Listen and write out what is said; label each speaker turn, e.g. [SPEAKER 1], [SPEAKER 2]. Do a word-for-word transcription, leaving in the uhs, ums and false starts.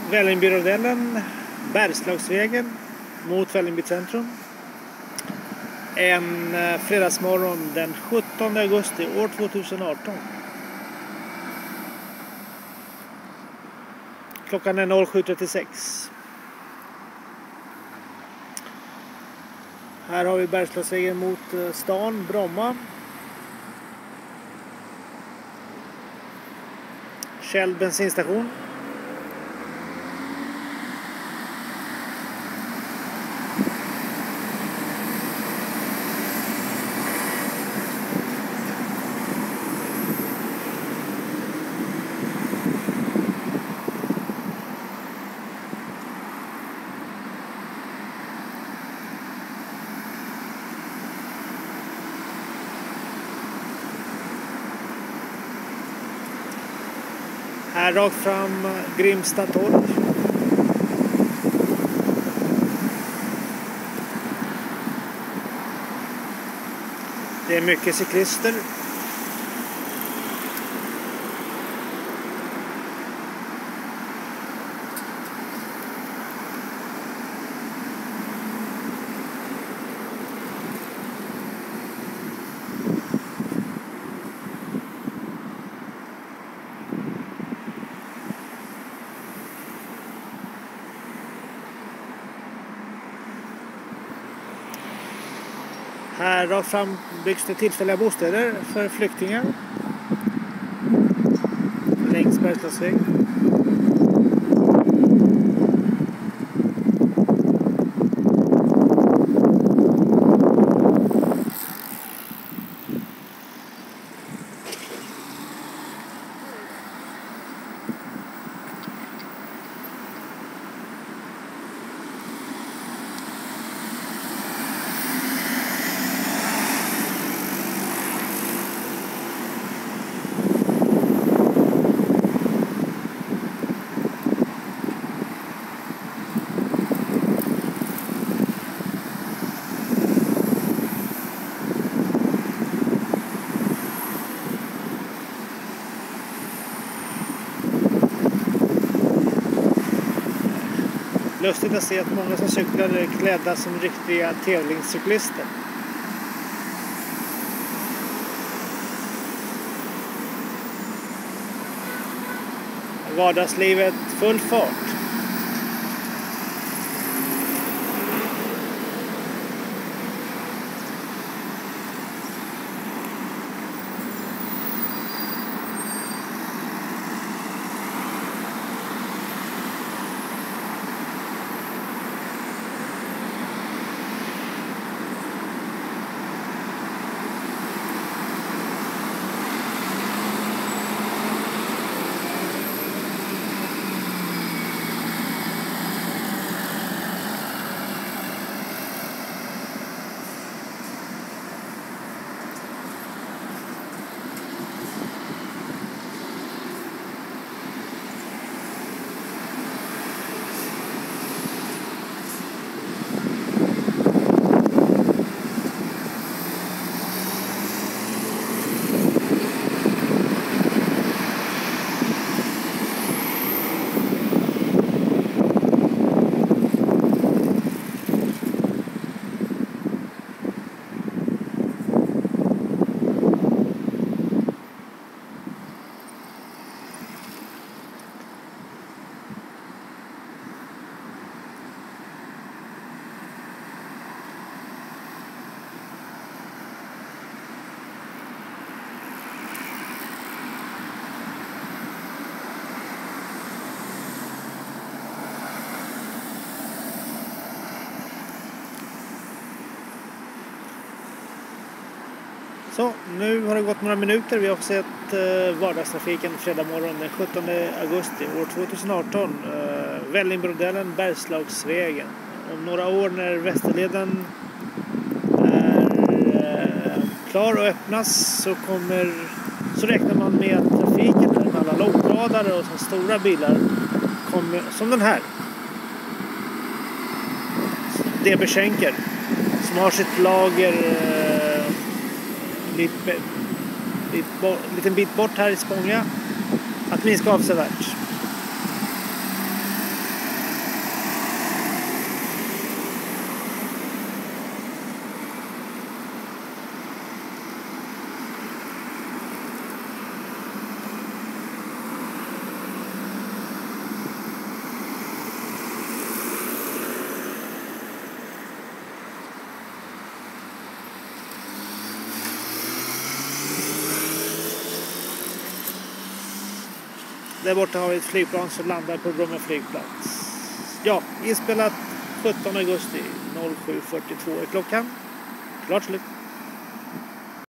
[SPEAKER 1] Vällingbyrodellen, Bergslagsvägen mot Vällingby centrum. En fredagsmorgon den sjuttonde augusti år tjugoarton. Klockan är sju trettiosex. Här har vi Bergslagsvägen mot stan, Bromma. Shell bensinstation. Här rakt fram Grimsta torg. Det är mycket cyklister. Här rakt fram byggs det tillfälliga bostäder för flyktingar längs Bergslagsvägen. Lustigt att se att många som cyklar är klädda som riktiga tävlingscyklister. Vardagslivet full fart. Så, nu har det gått några minuter. Vi har sett eh, vardagstrafiken fredag morgon den sjuttonde augusti år tjugoarton. Eh, Vällingbyrodellen, Bergslagsvägen. Om några år när Västerleden är eh, klar och öppnas så kommer så räknar man med att trafiken med alla långtradare och så stora bilar kommer, som den här. D B Schenker som har sitt lager eh, lite, lite, en liten bit bort här i Spånga att minska avsevärt. Där borta har vi ett flygplan som landar på Bromma flygplats. Ja, inspelat sjuttonde augusti sju fyrtiotvå är klockan. Klart slut.